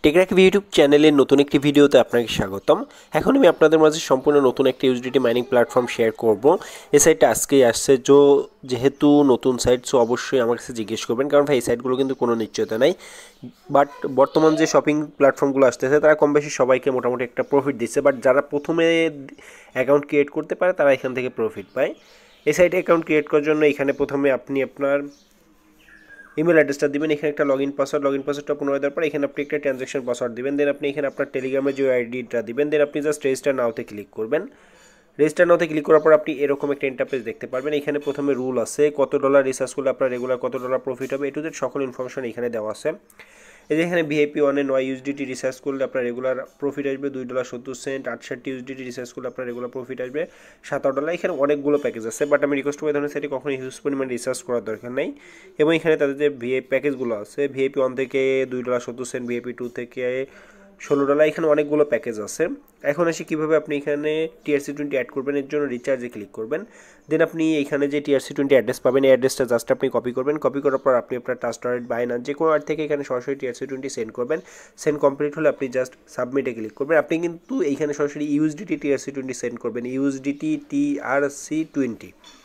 টেকরাক YouTube চ্যানেলের নতুন একটি ভিডিওতে আপনাকে স্বাগতম। এখন আমি আপনাদের মাঝে সম্পূর্ণ নতুন একটা ইউএসডিটি মাইনিং প্ল্যাটফর্ম শেয়ার করব। এই সাইটটা আজকেই আসছে, যেহেতু নতুন সাইট, সো অবশ্যই আমার কাছে জিজ্ঞেস করবেন, কারণ ভাই এই সাইটগুলো কিন্তু কোনো নিশ্চয়তা নাই। বাট বর্তমান যে শপিং প্ল্যাটফর্মগুলো আসতেছে তারা কম বেশি সবাইকে মোটামুটি একটা প্রফিট দিচ্ছে, বাট যারা প্রথমে অ্যাকাউন্ট ক্রিয়েট করতে পারে তারা এখান থেকে প্রফিট পায়। এই সাইটে অ্যাকাউন্ট ক্রিয়েট করার জন্য এখানে প্রথমে আপনি আপনার ইমেল অ্যাড্রেসটা দিবেন, এখানে একটা লগইন পাসওয়ার্ডটা পুনরায় দেওয়ার পর এখানে আপনি একটা ট্রানজ্যাকশন পাসওয়ার্ড দিবেন, দেন আপনি এখানে আপনার টেলিগ্রামের যে আইডিটা দিবেন, দেন আপনি জাস্ট রেজিস্টার নাওতে ক্লিক করবেন। রেজিস্টার নাওতে ক্লিক করার পর আপনি এরকম একটা ইন্টারফেস দেখতে পারবেন। এখানে প্রথমে রুল আছে, কত ডলার রিচার্জ করলে আপনার রেগুলার কত ডলার প্রফিট হবে, এটু সকল ইনফরমেশন এখানে দেওয়া আছে। এই যে এখানে ভিআইপি 1-এ 9 ইউএসডিটি রিচার্জ করলে আপনার রেগুলার প্রফিট আসবে $2.70, 68 ইউএসডিটি রিচার্জ করলে আপনার রেগুলার প্রফিট আসবে $17। এখানে অনেকগুলো প্যাকেজ আছে, বাট আমি রিকোয়েস্ট করবো এই ধরনের সাইটে কখনোই হিউজ পরিমাণ রিচার্জ করার দরকার নেই। এবং এখানে তাদের যে ভিআইপি প্যাকেজগুলো আছে, ভিআইপি 1 থেকে $2.70, ভিআইপি 2 থেকে $16, এখানে অনেকগুলো প্যাকেজ আছে। এখন আসি কীভাবে আপনি এখানে TRC20 অ্যাড করবেন। এর জন্য রিচার্জে ক্লিক করবেন, দেন আপনি এখানে যে TRC20 অ্যাড্রেস পাবেন, এই অ্যাড্রেসটা জাস্ট আপনি কপি করবেন। কপি করার পর আপনি আপনার ট্রাস্ট ওয়ালেট বাইনান্স যে কোনো ওয়ালেট থেকে এখানে সরাসরি TRC20 সেন্ড করবেন। সেন্ড কমপ্লিট হলে আপনি জাস্ট সাবমিটে ক্লিক করবেন। আপনি কিন্তু এইখানে সরাসরি ইউএসডিটি TRC20 সেন্ড করবেন, ইউএসডিটি TRC20।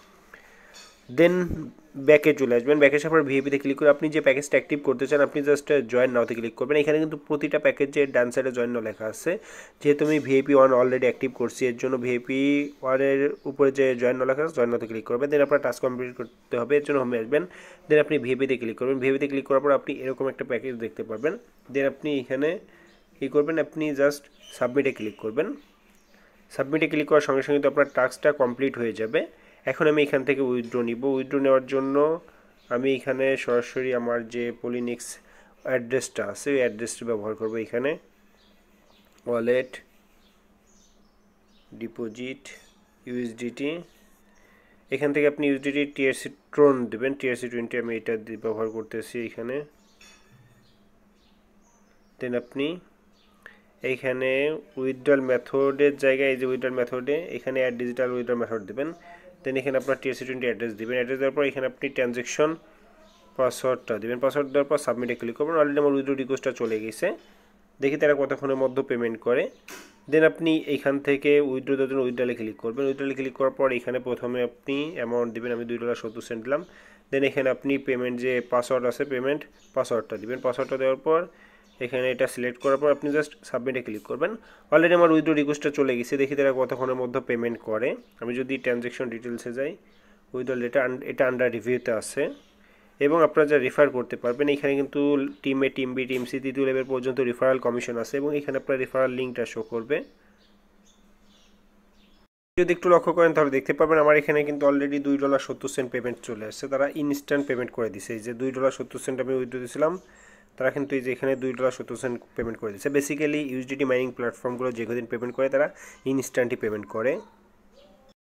দেন ব্যাকে চলে আসবেন, ব্যাকে আসার পর ভিআইপিতে ক্লিক করে আপনি যে প্যাকেজটা অ্যাক্টিভ করতে চান আপনি জাস্ট জয়েন নাওতে ক্লিক করবেন। এখানে কিন্তু প্রতিটা প্যাকেজের ডান সাইডে জয়েন নাও লেখা আছে। যেহেতু আমি ভিআইপি 1 অলরেডি অ্যাক্টিভ করছি, এর জন্য ভিআইপি 1-এর উপরে যে জয়েন নাও লেখা আছে জয়েন নাওতে ক্লিক করবেন। দেন আপনার টাস্ক কমপ্লিট করতে হবে, এর জন্য হোমে আসবেন। দেন আপনি ভিআইপিতে ক্লিক করবেন। ভিআইপিতে ক্লিক করার পর আপনি এরকম একটা প্যাকেজ দেখতে পারবেন। দেন আপনি এখানে কী করবেন, আপনি জাস্ট সাবমিটে ক্লিক করবেন। সাবমিটে ক্লিক করার সঙ্গে সঙ্গে তো আপনার টাস্কটা কমপ্লিট হয়ে যাবে। এখন আমি এখান থেকে উইথড্র নিব। উইথড্র নেওয়ার জন্য আমি এখানে সরাসরি আমার যে পলিনিক্স অ্যাড্রেসটা আছে ওই অ্যাড্রেসটা ব্যবহার করব। এখানে ওয়ালেট, ডিপোজিট, ইউএসডিটি, এখান থেকে আপনি ইউএসডিটি টিআরসি ট্রন দেবেন। TRC20 আমি এটা ব্যবহার করতেছি এখানে। দেন আপনি এইখানে উইথড্রল মেথডের জায়গায় এই যে উইথড্রল মেথডে এখানে অ্যাড ডিজিটাল উইথড্রল মেথড দেবেন। দেন এখানে আপনার TRC20 অ্যাড্রেস দেবেন। অ্যাড্রেস দেওয়ার পর এখানে আপনি ট্রানজ্যাকশন পাসওয়ার্ডটা দেবেন। পাসওয়ার্ড দেওয়ার পর সাবমিটে ক্লিক করবেন। অলরেডি আমার উইথড্র রিকোয়েস্টটা চলে গেছে, দেখি তারা কতক্ষণের মধ্যে পেমেন্ট করে। দেন আপনি এইখান থেকে উইথড্র দেওয়ার জন্য উইথড্রলে ক্লিক করবেন। উইথড্রলে ক্লিক করার পর এখানে প্রথমে আপনি অ্যামাউন্ট দেবেন, আমি $2.70 দিলাম। দেন এখানে আপনি পেমেন্ট যে পাসওয়ার্ড আছে পেমেন্ট পাসওয়ার্ডটা দেবেন। পাসওয়ার্ডটা দেওয়ার পর এখানে এটা সিলেক্ট করার পর আপনি জাস্ট সাবমিটে ক্লিক করবেন। অলরেডি আমার উইথড্র রিকোয়েস্টটা চলে গেছে, দেখি তারা কতক্ষণের মধ্যে পেমেন্ট করে। আমি যদি ট্রানজ্যাকশন ডিটেলসে যাই, উইথড্র এটা আন্ডার রিভিউতে আছে। এবং আপনারা যা রেফার করতে পারবেন, এখানে কিন্তু team A, team B, team C, 3 level পর্যন্ত রেফারাল কমিশন আছে এবং এখানে আপনার রেফারাল লিঙ্কটা শো করবে। যদি একটু লক্ষ্য করেন তাহলে দেখতে পাবেন আমার এখানে কিন্তু অলরেডি $2.70 পেমেন্ট চলে আসছে। তারা ইনস্ট্যান্ট পেমেন্ট করে দিছে। এই যে $2.70 আমি উইথড্র দিয়েছিলাম, তারা কিন্তু এই যে এখানে $2.70 পেমেন্ট করে দিচ্ছে। বেসিক্যালি ইউএসডিটি মাইনিং প্ল্যাটফর্মগুলো যে কদিন পেমেন্ট করে তারা ইনস্ট্যান্টই পেমেন্ট করে।